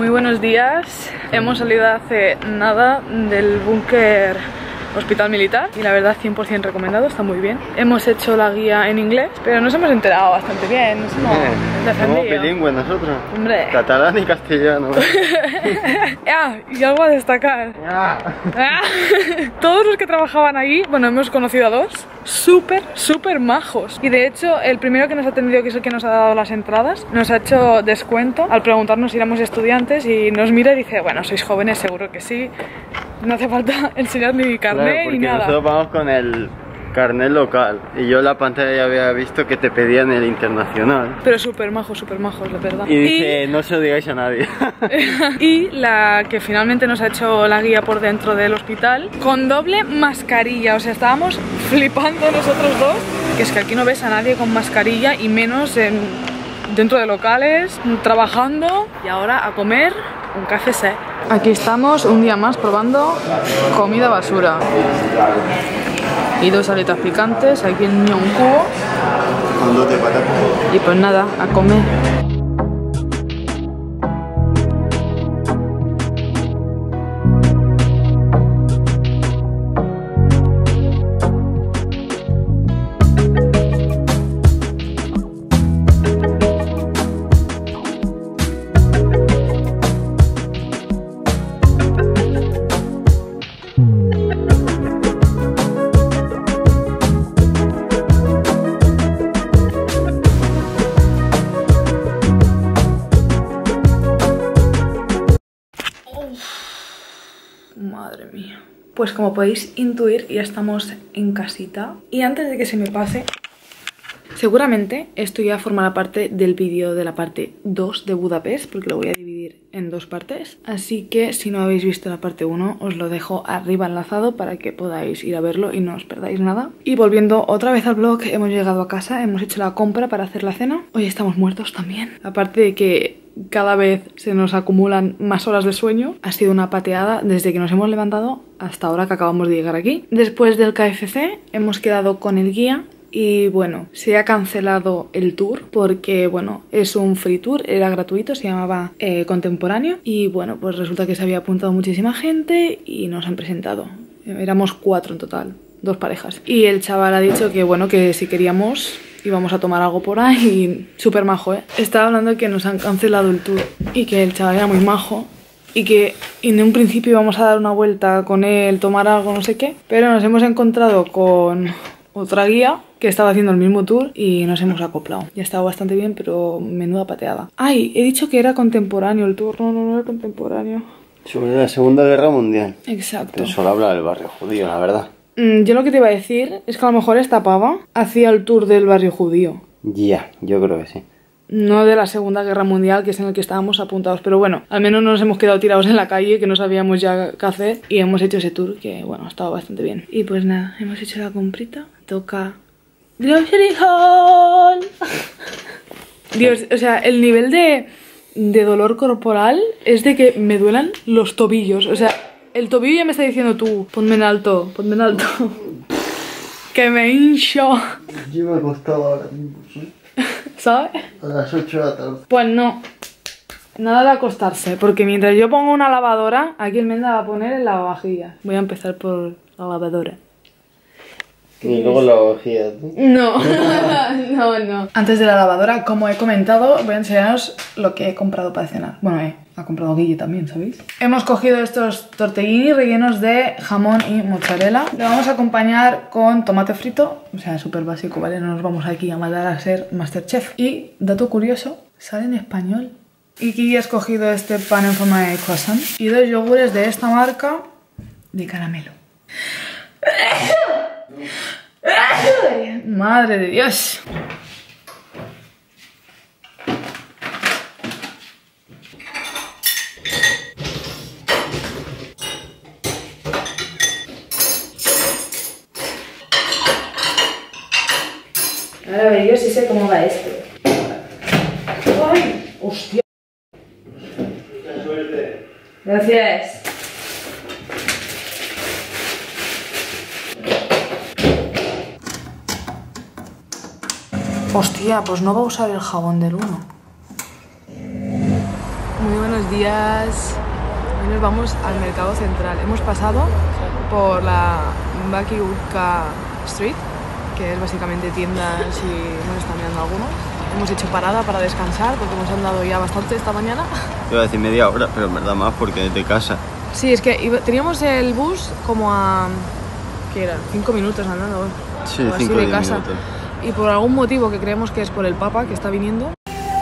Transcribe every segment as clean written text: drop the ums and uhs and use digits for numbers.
Muy buenos días. Hemos salido hace nada del búnker Hospital Militar y la verdad 100% recomendado, está muy bien. Hemos hecho la guía en inglés, pero nos hemos enterado bastante bien, nos hemos defendido. Somos bilingües nosotros. Hombre. Catalán y castellano. Y algo a destacar. Todos los que trabajaban ahí, bueno, hemos conocido a dos, súper majos. Y de hecho, el primero que nos ha atendido, que es el que nos ha dado las entradas, nos ha hecho descuento al preguntarnos si éramos estudiantes y nos mira y dice, bueno, sois jóvenes, seguro que sí. No hace falta enseñar ni carnet ni nada. Nosotros vamos con el carnet local y yo en la pantalla ya había visto que te pedían el internacional. Pero súper majos, la verdad. Y dice, no se lo digáis a nadie. Y la que finalmente nos ha hecho la guía por dentro del hospital con doble mascarilla, o sea, estábamos flipando nosotros dos, que es que aquí no ves a nadie con mascarilla y menos dentro de locales, trabajando. Y ahora a comer un KFC. Aquí estamos un día más probando comida basura. Y dos aletas picantes, aquí en un cubo. Con 2 de patatas. Y pues nada, a comer. Madre mía. Pues como podéis intuir, ya estamos en casita. Y antes de que se me pase, seguramente esto ya formará parte del vídeo de la parte 2 de Budapest, porque lo voy a dividir en 2 partes. Así que si no habéis visto la parte 1, os lo dejo arriba enlazado para que podáis ir a verlo y no os perdáis nada. Y volviendo otra vez al vlog, hemos llegado a casa, hemos hecho la compra para hacer la cena. Hoy estamos muertos también. Aparte de que cada vez se nos acumulan más horas de sueño. Ha sido una pateada desde que nos hemos levantado hasta ahora que acabamos de llegar aquí. Después del KFC hemos quedado con el guía y bueno, se ha cancelado el tour porque bueno, es un free tour, era gratuito, se llamaba Contemporáneo y bueno, pues resulta que se había apuntado muchísima gente y nos han presentado. Éramos 4 en total, 2 parejas. Y el chaval ha dicho que bueno, que si queríamos íbamos a tomar algo por ahí y súper majo, ¿eh? Estaba hablando de que nos han cancelado el tour y que el chaval era muy majo y que en un principio íbamos a dar una vuelta con él, tomar algo, no sé qué, pero nos hemos encontrado con otra guía que estaba haciendo el mismo tour y nos hemos acoplado. Ya estaba bastante bien, pero menuda pateada. Ay, he dicho que era contemporáneo el tour, no era contemporáneo. Sobre la Segunda Guerra Mundial. Exacto. Pero solo habla del barrio judío, la verdad. Yo lo que te iba a decir es que a lo mejor esta pava hacía el tour del barrio judío. Ya, yo creo que sí. No de la Segunda Guerra Mundial, que es en el que estábamos apuntados. Pero bueno, al menos no nos hemos quedado tirados en la calle, que no sabíamos ya qué hacer. Y hemos hecho ese tour, que bueno, ha estado bastante bien. Y pues nada, hemos hecho la comprita. Toca Grocery Haul. Dios, o sea, el nivel de dolor corporal es de que me duelan los tobillos. O sea, el tobillo ya me está diciendo tú, ponme en alto, que me hincho. Yo me he acostado ahora mismo, ¿sí? ¿Sabes? A las 8 de la tarde. Pues no, nada de acostarse, porque mientras yo pongo una lavadora, aquí el Menda va a poner el lavavajillas. Voy a empezar por la lavadora. Y luego la lavavajillas, ¿no? No. Antes de la lavadora, como he comentado, voy a enseñaros lo que he comprado para cenar. Bueno, ha comprado Guille también, ¿sabéis? Hemos cogido estos tortellini rellenos de jamón y mozzarella. Lo vamos a acompañar con tomate frito, o sea, súper básico, ¿vale? No nos vamos aquí a mandar a ser Masterchef. Y, dato curioso, sale en español. Y Guille ha escogido este pan en forma de croissant y 2 yogures de esta marca de caramelo. Madre de Dios. Ahora a ver, yo sí sé cómo va esto. ¡Ay! ¡Hostia! Gracias. Hostia, pues no va a usar el jabón del 1. Muy buenos días. Hoy nos vamos al mercado central. Hemos pasado por la Bakirka Street, que es básicamente tiendas y nos están mirando algunos. Hemos hecho parada para descansar porque hemos andado ya bastante esta mañana. Iba a decir media hora, pero en verdad más porque desde casa. Sí, es que teníamos el bus como a... ¿qué era? 5 minutos andando. Sí, o así 5 o de 10 casa. minutos. Y por algún motivo que creemos que es por el Papa que está viniendo.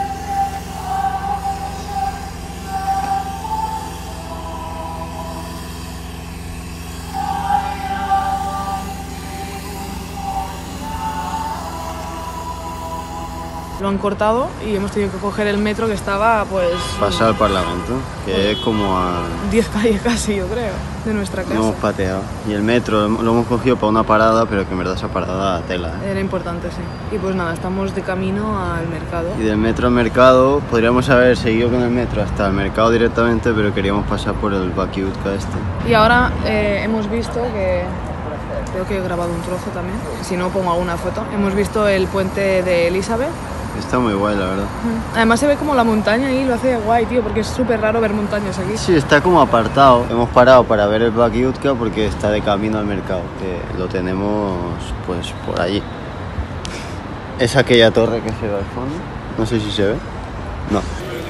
Lo han cortado y hemos tenido que coger el metro que estaba, pues... Pasar al Parlamento, que es como a... 10 calles casi, yo creo, de nuestra casa. Lo hemos pateado. Y el metro lo hemos cogido para una parada, pero que en verdad esa parada tela, ¿eh? Era importante, sí. Y pues nada, estamos de camino al mercado. Y del metro al mercado, podríamos haber seguido con el metro hasta el mercado directamente, pero queríamos pasar por el Bakirka este. Y ahora hemos visto que... Creo que he grabado un trozo también, si no pongo alguna foto. Hemos visto el puente de Elizabeth. Está muy guay, la verdad. Además se ve como la montaña ahí, lo hace guay, tío, porque es súper raro ver montañas aquí. Sí, está como apartado. Hemos parado para ver el Bakirka porque está de camino al mercado, que lo tenemos pues por allí. Es aquella torre que se ve al fondo. No sé si se ve. No.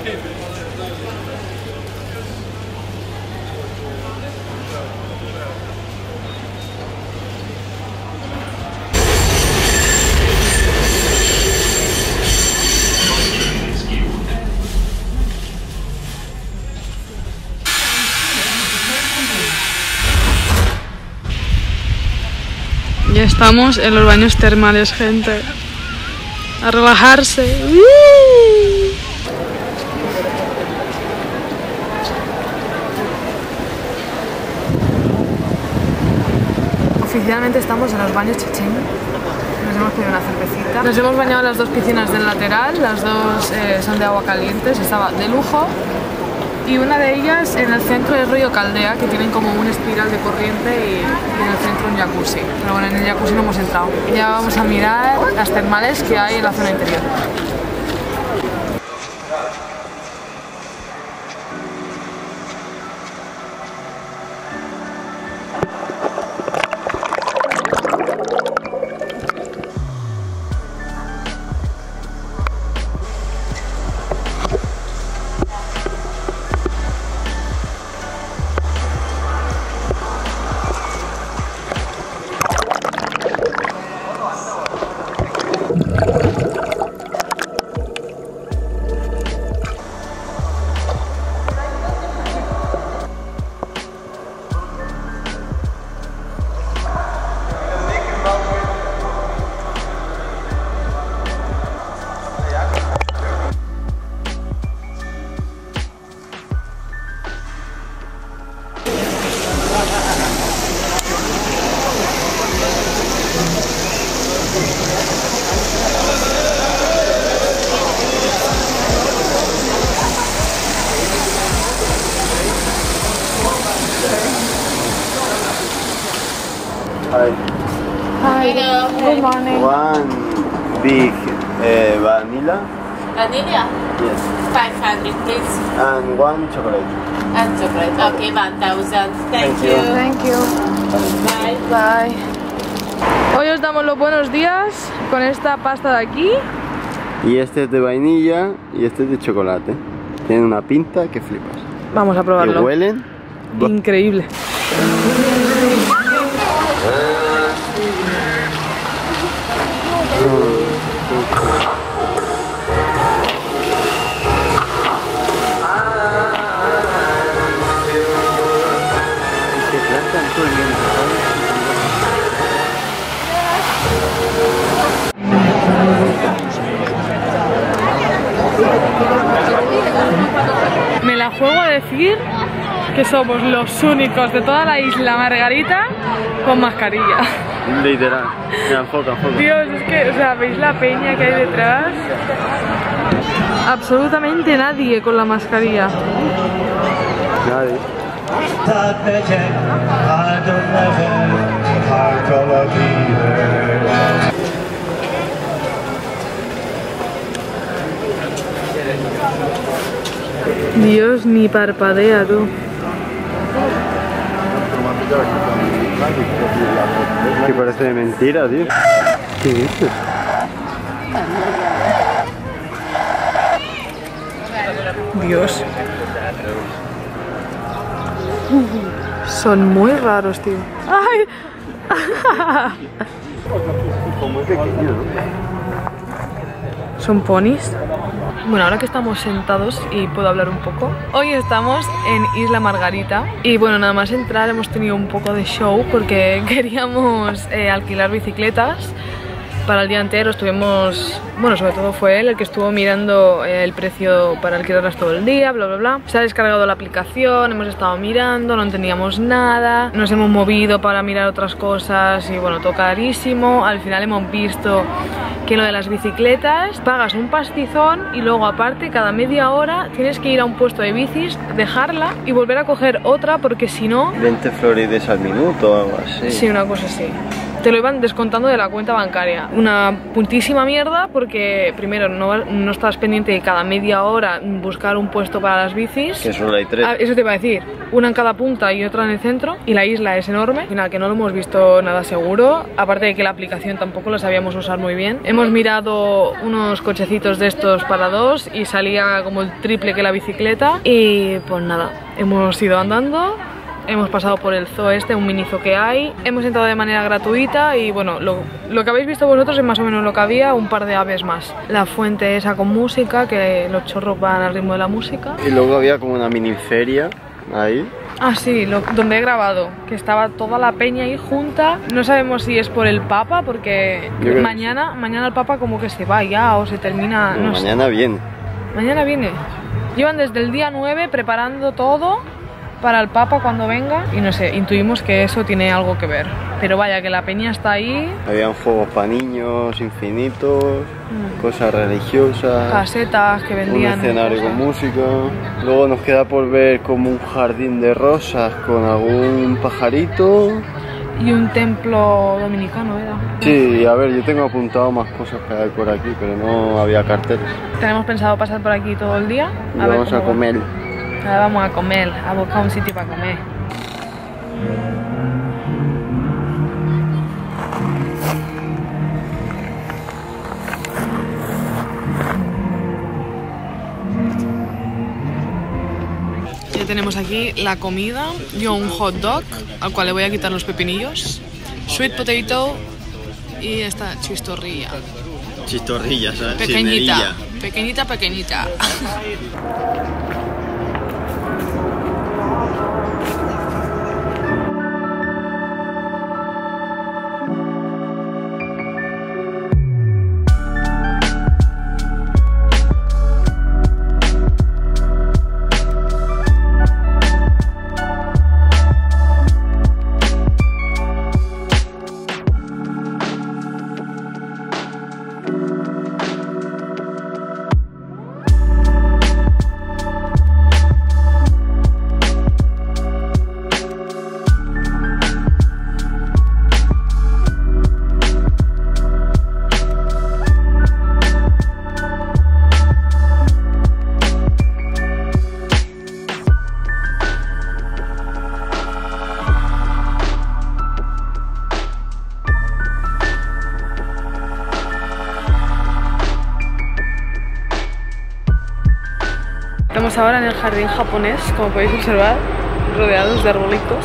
Ya estamos en los baños termales, gente. A relajarse. Oficialmente estamos en los baños Chichén. Nos hemos pedido una cervecita. Nos hemos bañado en las dos piscinas del lateral. Las dos son de agua caliente. Estaba de lujo. Y una de ellas en el centro es rollo caldea, que tienen como un espiral de corriente y en el centro un jacuzzi. Pero bueno, en el jacuzzi no hemos entrado. Ya vamos a mirar las termales que hay en la zona interior. Hi. Good morning. One big vanilla. Vanilla? Yes. 500, please. And one chocolate. And chocolate. Okay, 1000. Thank you. you. Thank you. Bye. Bye. Hoy os damos los buenos días con esta pasta de aquí. Y este es de vainilla y este es de chocolate. Tienen una pinta que flipas. Vamos a Que probarlo. huelen. Increíble. Me la juego a decir que somos los únicos de toda la isla Margarita con mascarilla. Literal. Mira, enfoca. Dios, es que, o sea, ¿veis la peña que hay detrás? Absolutamente nadie con la mascarilla. Nadie. Dios, ni parpadea tú. Que parece de mentira, tío. ¿Qué dices? Dios. Son muy raros, tío. ¡Ay! Muy pequeño, ¿no? ¿Son ponis? Bueno, ahora que estamos sentados y puedo hablar un poco. Hoy estamos en Isla Margarita. Y bueno, nada más entrar hemos tenido un poco de show porque queríamos alquilar bicicletas para el día entero. Estuvimos, bueno, sobre todo fue él el que estuvo mirando el precio para alquilarlas todo el día, bla bla bla. Se ha descargado la aplicación, hemos estado mirando, no entendíamos nada, nos hemos movido para mirar otras cosas y bueno, todo carísimo. Al final hemos visto que lo de las bicicletas pagas un pastizón y luego aparte cada media hora tienes que ir a un puesto de bicis, dejarla y volver a coger otra porque si no... 20 florides al minuto o algo así. Sí, una cosa así. Te lo iban descontando de la cuenta bancaria. Una puntísima mierda porque primero no estás pendiente de cada media hora buscar un puesto para las bicis. Que solo hay 3. Eso te iba a decir. Una en cada punta y otra en el centro. Y la isla es enorme. Al final que no lo hemos visto nada seguro. Aparte de que la aplicación tampoco la sabíamos usar muy bien. Hemos mirado unos cochecitos de estos para dos y salía como el triple que la bicicleta. Y pues nada, hemos ido andando. Hemos pasado por el zoo este, un mini zoo que hay. Hemos entrado de manera gratuita y bueno, lo que habéis visto vosotros es más o menos lo que había, un par de aves más. La fuente esa con música, que los chorros van al ritmo de la música. Y luego había como una mini feria ahí. Ah, sí, donde he grabado, que estaba toda la peña ahí junta. No sabemos si es por el Papa, porque mañana el Papa como que se va ya o se termina... No, mañana viene. Mañana viene. Llevan desde el día 9 preparando todo para el Papa cuando venga y no sé, intuimos que eso tiene algo que ver. Pero vaya, que la peña está ahí. Habían juegos para niños infinitos, cosas religiosas, casetas que vendían. Un escenario con música. Luego nos queda por ver como un jardín de rosas con algún pajarito. Y un templo dominicano era. Sí, a ver, yo tengo apuntado más cosas que hay por aquí, pero no había carteles. Tenemos pensado pasar por aquí todo el día. Vamos a comer. Ahora vamos a comer, a buscar un sitio para comer. Ya tenemos aquí la comida, yo un hot dog al cual le voy a quitar los pepinillos, sweet potato y esta chistorrilla. Chistorrilla, ¿sabes? Pequeñita, pequeñita, pequeñita. Estamos ahora en el jardín japonés, como podéis observar, rodeados de arbolitos.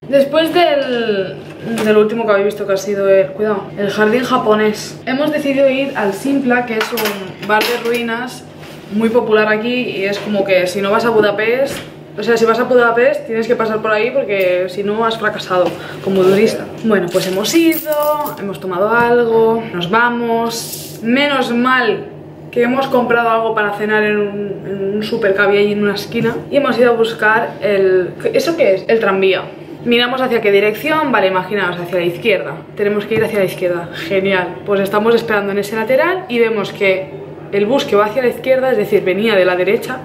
Después del último que habéis visto, que ha sido el jardín japonés, hemos decidido ir al Simpla, que es un bar de ruinas muy popular aquí, y es como que si no vas a Budapest, o sea, si vas a Budapest tienes que pasar por ahí porque si no has fracasado como turista. Bueno, pues hemos ido, hemos tomado algo, nos vamos. Menos mal que hemos comprado algo para cenar en un súper que había ahí en una esquina, y hemos ido a buscar ¿eso qué es? El tranvía. Miramos hacia qué dirección, vale, imaginaos, hacia la izquierda. Tenemos que ir hacia la izquierda, genial. Pues estamos esperando en ese lateral y vemos que el bus que va hacia la izquierda, es decir, venía de la derecha,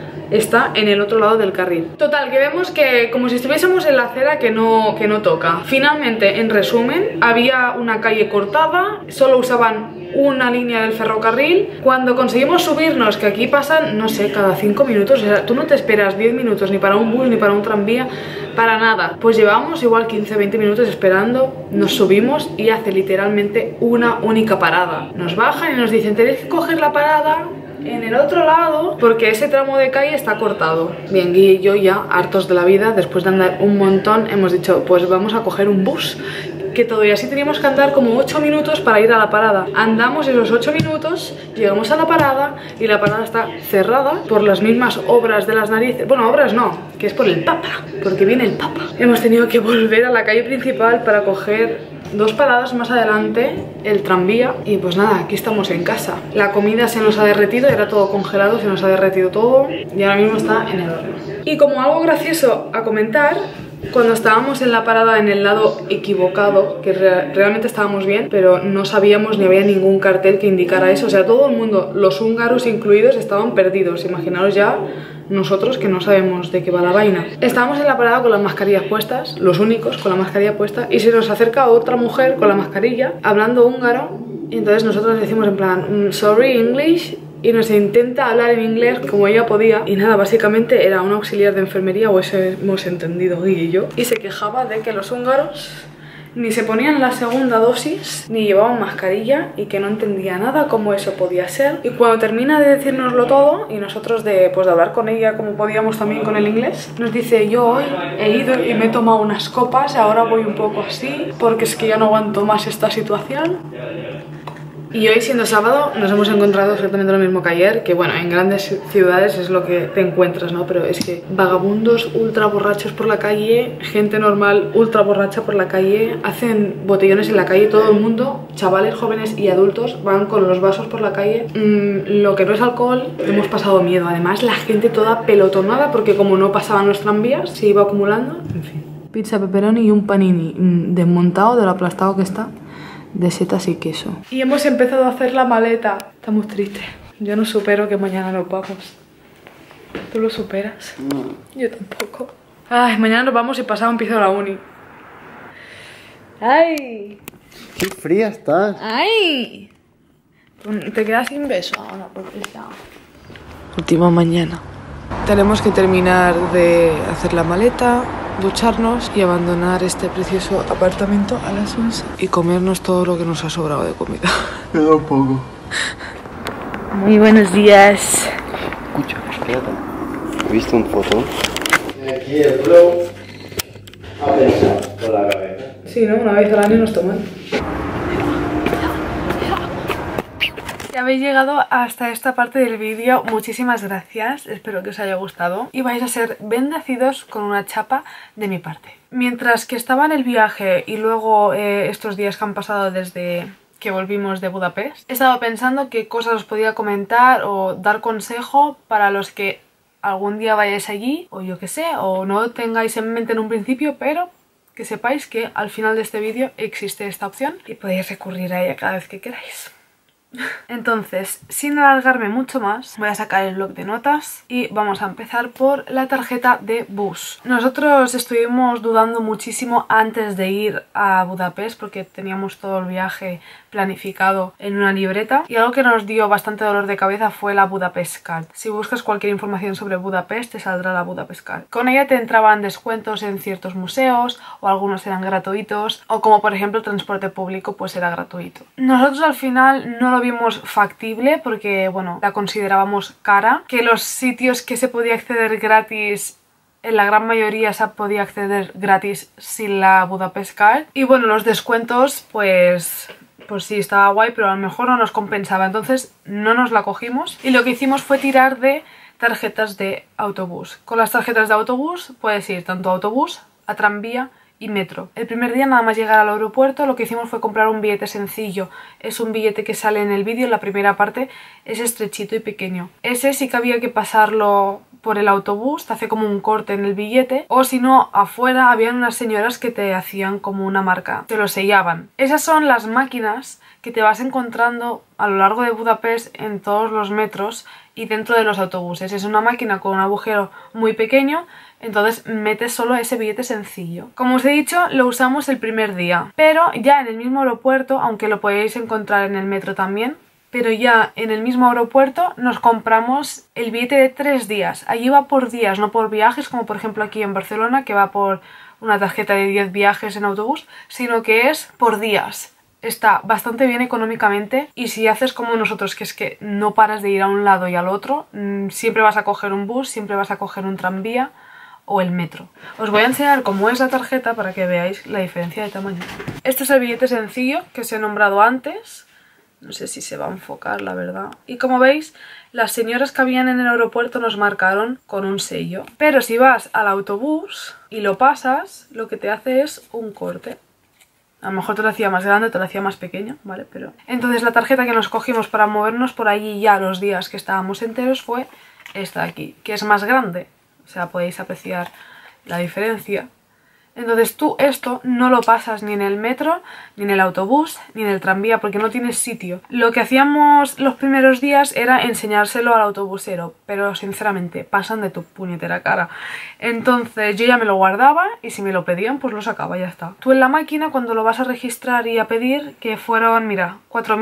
está en el otro lado del carril. Total, que vemos que como si estuviésemos en la acera que no toca. Finalmente, en resumen, había una calle cortada, solo usaban una línea del ferrocarril. Cuando conseguimos subirnos, que aquí pasan, no sé, cada 5 minutos, o sea, tú no te esperas 10 minutos ni para un bus ni para un tranvía, para nada. Pues llevamos igual 15-20 minutos esperando, nos subimos y hace literalmente una única parada. Nos bajan y nos dicen, tenéis que coger la parada en el otro lado porque ese tramo de calle está cortado. Bien, Guy y yo ya hartos de la vida, después de andar un montón, hemos dicho, pues vamos a coger un bus, que todavía sí teníamos que andar como 8 minutos para ir a la parada. Andamos esos 8 minutos, llegamos a la parada y la parada está cerrada por las mismas obras de las narices. Bueno, obras no, que es por el Papa, porque viene el Papa. Hemos tenido que volver a la calle principal para coger 2 paradas más adelante el tranvía, y pues nada, aquí estamos en casa. La comida se nos ha derretido, era todo congelado, se nos ha derretido todo y ahora mismo está en el horno. Y como algo gracioso a comentar, cuando estábamos en la parada en el lado equivocado, que realmente estábamos bien, pero no sabíamos ni había ningún cartel que indicara eso, o sea, todo el mundo, los húngaros incluidos, estaban perdidos. Imaginaos ya nosotros que no sabemos de qué va la vaina. Estábamos en la parada con las mascarillas puestas, los únicos con la mascarilla puesta, y se nos acerca otra mujer con la mascarilla hablando húngaro, y entonces nosotros decimos en plan sorry English, y nos intenta hablar en inglés como ella podía, y nada, básicamente era un auxiliar de enfermería, o eso hemos entendido Guy y yo, y se quejaba de que los húngaros ni se ponían la segunda dosis ni llevaban mascarilla, y que no entendía nada cómo eso podía ser. Y cuando termina de decírnoslo todo y nosotros de hablar con ella como podíamos también con el inglés, nos dice, yo hoy he ido y me he tomado unas copas, ahora voy un poco así porque es que ya no aguanto más esta situación. Y hoy, siendo sábado, nos hemos encontrado exactamente lo mismo que ayer, que bueno, en grandes ciudades es lo que te encuentras, ¿no? Pero es que vagabundos ultra borrachos por la calle, gente normal ultra borracha por la calle, hacen botellones en la calle, todo el mundo, chavales, jóvenes y adultos, van con los vasos por la calle. Lo que no es alcohol, hemos pasado miedo. Además, la gente toda pelotonada, porque como no pasaban los tranvías, se iba acumulando. En fin. Pizza, pepperoni y un panini desmontado de lo aplastado que está, de setas y queso. Y hemos empezado a hacer la maleta. Estamos tristes. Yo no supero que mañana nos vamos. ¿Tú lo superas? No. Yo tampoco. Ay, mañana nos vamos y pasado empiezo la uni. ¡Ay! ¡Qué fría estás! ¡Ay! Te quedas sin beso ahora porque está. Última mañana. Tenemos que terminar de hacer la maleta, ducharnos y abandonar este precioso apartamento a las 11 y comernos todo lo que nos ha sobrado de comida. Queda un poco. Muy buenos días. Escucha, espérate. ¿Has visto una foto? Aquí el flow a pensar con la cabeza. Sí, ¿no? Una vez al año nos toman. Ya habéis llegado hasta esta parte del vídeo, muchísimas gracias, espero que os haya gustado y vais a ser bendecidos con una chapa de mi parte. Mientras que estaba en el viaje y luego estos días que han pasado desde que volvimos de Budapest, he estado pensando qué cosas os podía comentar o dar consejo para los que algún día vayáis allí, o yo que sé, o no tengáis en mente en un principio, pero que sepáis que al final de este vídeo existe esta opción y podéis recurrir a ella cada vez que queráis. Entonces, sin alargarme mucho más, voy a sacar el bloc de notas y vamos a empezar por la tarjeta de bus. Nosotros estuvimos dudando muchísimo antes de ir a Budapest porque teníamos todo el viaje planificado en una libreta, y algo que nos dio bastante dolor de cabeza fue la Budapest Card. Si buscas cualquier información sobre Budapest te saldrá la Budapest Card. Con ella te entraban descuentos en ciertos museos, o algunos eran gratuitos, o como por ejemplo el transporte público pues era gratuito. Nosotros al final no lo vimos factible porque bueno, la considerábamos cara, que los sitios que se podía acceder gratis en la gran mayoría se podía acceder gratis sin la Budapest Card. Y bueno, los descuentos pues sí, estaba guay, pero a lo mejor no nos compensaba, entonces no nos la cogimos. Y lo que hicimos fue tirar de tarjetas de autobús. Con las tarjetas de autobús puedes ir tanto a autobús, a tranvía y metro. El primer día, nada más llegar al aeropuerto, lo que hicimos fue comprar un billete sencillo. Es un billete que sale en el vídeo, en la primera parte es estrechito y pequeño. Ese sí que había que pasarlo por el autobús, te hace como un corte en el billete, o si no, afuera habían unas señoras que te hacían como una marca, te lo sellaban. Esas son las máquinas que te vas encontrando a lo largo de Budapest en todos los metros y dentro de los autobuses. Es una máquina con un agujero muy pequeño, entonces metes solo ese billete sencillo. Como os he dicho, lo usamos el primer día, pero ya en el mismo aeropuerto, aunque lo podéis encontrar en el metro también, pero ya en el mismo aeropuerto nos compramos el billete de 3 días. Allí va por días, no por viajes, como por ejemplo aquí en Barcelona, que va por una tarjeta de 10 viajes en autobús, sino que es por días. Está bastante bien económicamente, y si haces como nosotros, que es que no paras de ir a un lado y al otro, siempre vas a coger un bus, siempre vas a coger un tranvía o el metro. Os voy a enseñar cómo es la tarjeta para que veáis la diferencia de tamaño. Este es el billete sencillo que os he nombrado antes. No sé si se va a enfocar, la verdad. Y como veis, las señoras que habían en el aeropuerto nos marcaron con un sello. Pero si vas al autobús y lo pasas, lo que te hace es un corte. A lo mejor te lo hacía más grande, te lo hacía más pequeño, ¿vale? Pero entonces la tarjeta que nos cogimos para movernos por allí ya los días que estábamos enteros fue esta de aquí, que es más grande. O sea, podéis apreciar la diferencia. Entonces tú esto no lo pasas ni en el metro, ni en el autobús, ni en el tranvía, porque no tienes sitio. Lo que hacíamos los primeros días era enseñárselo al autobusero, pero sinceramente pasan de tu puñetera cara. Entonces yo ya me lo guardaba y si me lo pedían pues lo sacaba y ya está. Tú en la máquina, cuando lo vas a registrar y a pedir, que fueron, mira,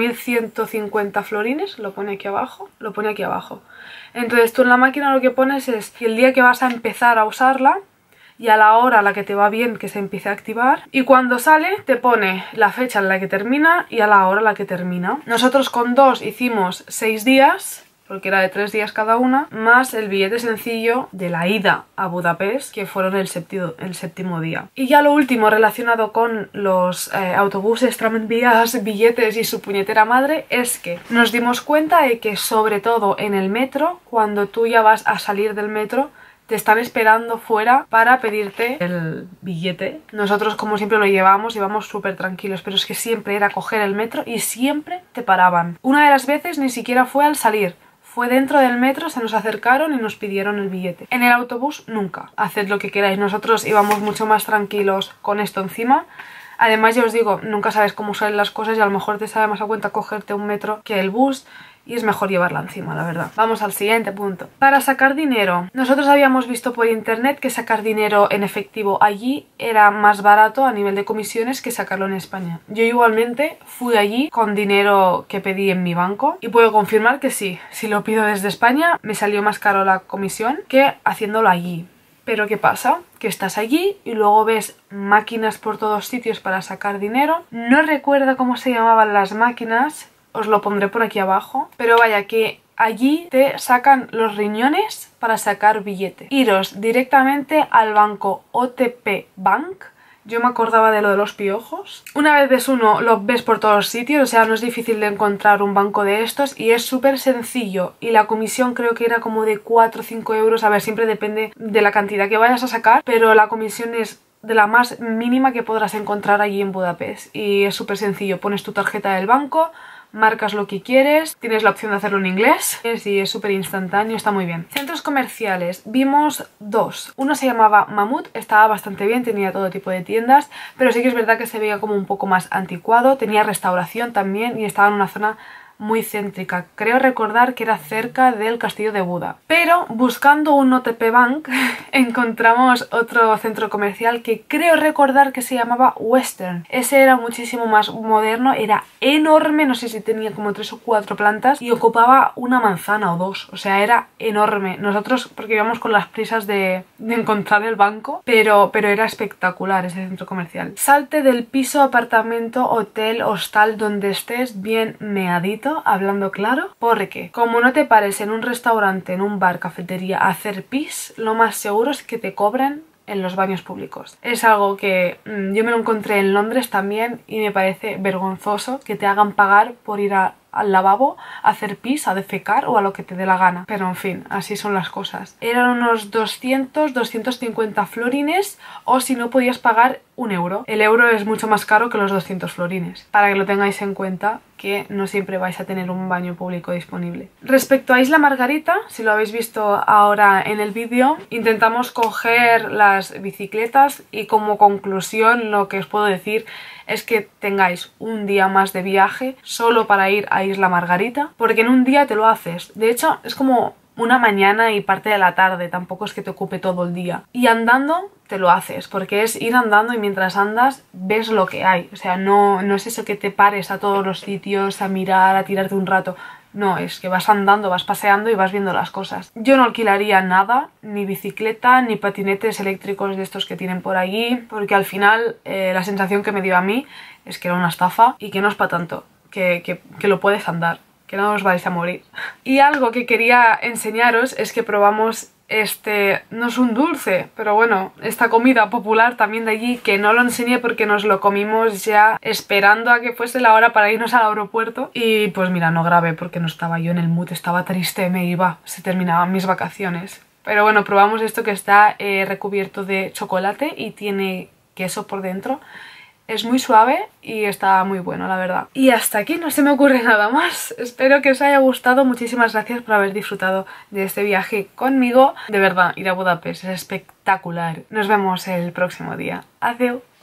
4.150 florines, lo pone aquí abajo, lo pone aquí abajo. Entonces tú en la máquina lo que pones es que el día que vas a empezar a usarla y a la hora a la que te va bien que se empiece a activar, y cuando sale te pone la fecha en la que termina y a la hora en la que termina. Nosotros con 2 hicimos 6 días, porque era de 3 días cada una, más el billete sencillo de la ida a Budapest, que fueron el séptimo día. Y ya lo último relacionado con los autobuses, tranvías, billetes y su puñetera madre, es que nos dimos cuenta de que sobre todo en el metro, cuando tú ya vas a salir del metro, te están esperando fuera para pedirte el billete. Nosotros como siempre lo llevamos, íbamos súper tranquilos, pero es que siempre era coger el metro y siempre te paraban. Una de las veces ni siquiera fue al salir, fue dentro del metro, se nos acercaron y nos pidieron el billete. En el autobús nunca, haced lo que queráis, nosotros íbamos mucho más tranquilos con esto encima. Además ya os digo, nunca sabes cómo salen las cosas y a lo mejor te sale más a cuenta cogerte un metro que el bus. Y es mejor llevarla encima, la verdad. Vamos al siguiente punto. Para sacar dinero. Nosotros habíamos visto por internet que sacar dinero en efectivo allí era más barato a nivel de comisiones que sacarlo en España. Yo igualmente fui allí con dinero que pedí en mi banco y puedo confirmar que sí. Si lo pido desde España me salió más caro la comisión que haciéndolo allí. Pero ¿qué pasa? Que estás allí y luego ves máquinas por todos sitios para sacar dinero. No recuerdo cómo se llamaban las máquinas. Os lo pondré por aquí abajo. Pero vaya, que allí te sacan los riñones para sacar billete. Iros directamente al banco OTP Bank. Yo me acordaba de lo de los piojos. Una vez ves uno, lo ves por todos sitios. O sea, no es difícil de encontrar un banco de estos. Y es súper sencillo. Y la comisión creo que era como de 4 o 5 euros. A ver, siempre depende de la cantidad que vayas a sacar. Pero la comisión es de la más mínima que podrás encontrar allí en Budapest. Y es súper sencillo. Pones tu tarjeta del banco, marcas lo que quieres, tienes la opción de hacerlo en inglés y es súper instantáneo, está muy bien. Centros comerciales, vimos 2. Uno se llamaba Mamut, estaba bastante bien, tenía todo tipo de tiendas, pero sí que es verdad que se veía como un poco más anticuado, tenía restauración también y estaba en una zona muy céntrica. Creo recordar que era cerca del castillo de Buda. Pero buscando un OTP Bank encontramos otro centro comercial que creo recordar que se llamaba Western. Ese era muchísimo más moderno, era enorme, no sé si tenía como 3 o 4 plantas y ocupaba una manzana o 2, o sea, era enorme. Nosotros, porque íbamos con las prisas de encontrar el banco, pero era espectacular ese centro comercial. Salte del piso, apartamento, hotel, hostal, donde estés bien meadito repito, hablando claro, porque como no te pares en un restaurante, en un bar, cafetería a hacer pis, lo más seguro es que te cobren en los baños públicos. Es algo que yo me lo encontré en Londres también y me parece vergonzoso que te hagan pagar por ir al lavabo a hacer pis, a defecar o a lo que te dé la gana. Pero en fin, así son las cosas. Eran unos 250 florines, o si no podías pagar 1 euro. El euro es mucho más caro que los 200 florines, para que lo tengáis en cuenta, que no siempre vais a tener un baño público disponible. Respecto a Isla Margarita, si lo habéis visto ahora en el vídeo, intentamos coger las bicicletas y como conclusión lo que os puedo decir es que tengáis un día más de viaje solo para ir a Isla Margarita, porque en un día te lo haces. De hecho, es como una mañana y parte de la tarde, tampoco es que te ocupe todo el día. Y andando te lo haces, porque es ir andando y mientras andas ves lo que hay. O sea, no es eso que te pares a todos los sitios a mirar, a tirarte un rato. No, es que vas andando, vas paseando y vas viendo las cosas. Yo no alquilaría nada, ni bicicleta, ni patinetes eléctricos de estos que tienen por allí, porque al final la sensación que me dio a mí es que era una estafa y que no es para tanto, que lo puedes andar, que no os vais a morir. Y algo que quería enseñaros es que probamos no es un dulce, pero bueno, esta comida popular también de allí, que no lo enseñé porque nos lo comimos ya esperando a que fuese la hora para irnos al aeropuerto. Y pues mira, no grabé porque no estaba yo en el mood, estaba triste, me iba, se terminaban mis vacaciones. Pero bueno, probamos esto que está recubierto de chocolate y tiene queso por dentro. Es muy suave y está muy bueno, la verdad. Y hasta aquí, no se me ocurre nada más. Espero que os haya gustado. Muchísimas gracias por haber disfrutado de este viaje conmigo. De verdad, ir a Budapest es espectacular. Nos vemos el próximo día. Adiós.